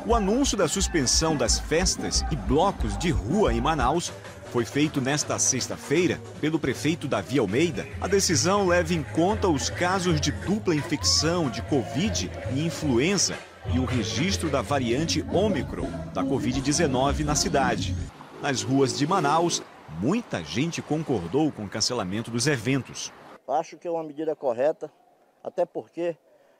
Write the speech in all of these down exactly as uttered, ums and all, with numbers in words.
O anúncio da suspensão das festas e blocos de rua em Manaus foi feito nesta sexta-feira pelo prefeito Davi Almeida. A decisão leva em conta os casos de dupla infecção de Covid e influenza e o registro da variante Ômicron da Covid dezenove na cidade. Nas ruas de Manaus, muita gente concordou com o cancelamento dos eventos. Acho que é uma medida correta, até porque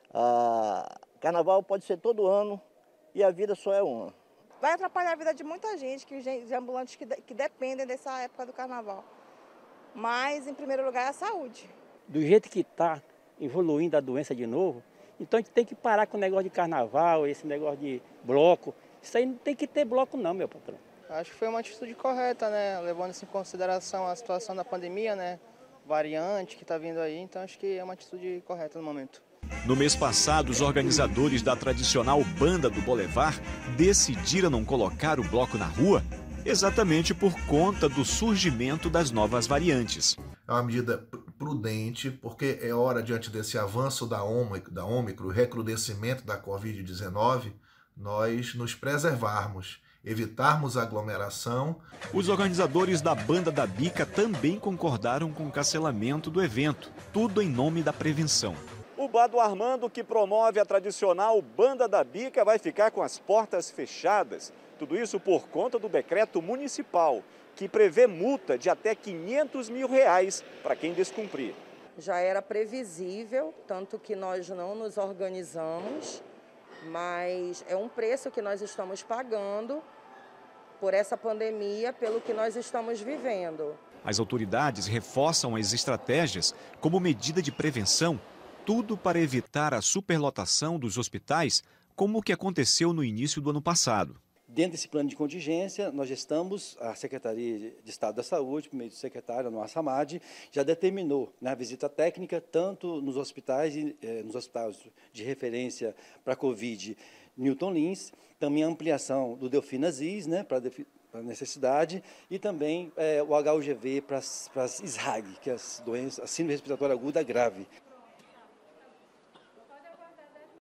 a carnaval pode ser todo ano e a vida só é uma. Vai atrapalhar a vida de muita gente, que de ambulantes que, de, que dependem dessa época do carnaval. Mas, em primeiro lugar, é a saúde. Do jeito que está evoluindo a doença de novo, então a gente tem que parar com o negócio de carnaval, esse negócio de bloco. Isso aí não tem que ter bloco não, meu patrão. Acho que foi uma atitude correta, né? Levando em consideração a situação da pandemia, né? Variante que está vindo aí, então acho que é uma atitude correta no momento. No mês passado, os organizadores da tradicional Banda do Boulevard decidiram não colocar o bloco na rua exatamente por conta do surgimento das novas variantes. É uma medida prudente, porque é hora, diante desse avanço da Ômicron, o recrudescimento da Covid dezenove, nós nos preservarmos, evitarmos a aglomeração. Os organizadores da Banda da Bica também concordaram com o cancelamento do evento, tudo em nome da prevenção. O Bar do Armando, que promove a tradicional Banda da Bica, vai ficar com as portas fechadas. Tudo isso por conta do decreto municipal, que prevê multa de até quinhentos mil reais para quem descumprir. Já era previsível, tanto que nós não nos organizamos, mas é um preço que nós estamos pagando por essa pandemia, pelo que nós estamos vivendo. As autoridades reforçam as estratégias como medida de prevenção, tudo para evitar a superlotação dos hospitais, como o que aconteceu no início do ano passado. Dentro desse plano de contingência, nós já estamos, a Secretaria de Estado da Saúde, por meio do secretário Noah Samad, já determinou na visita técnica, tanto nos hospitais, eh, nos hospitais de referência para a Covid, Newton Lins, também a ampliação do Delfim Aziz, né, para a necessidade, e também eh, o H U G V para as I S R A G, que é as doenças, a síndrome respiratória aguda grave.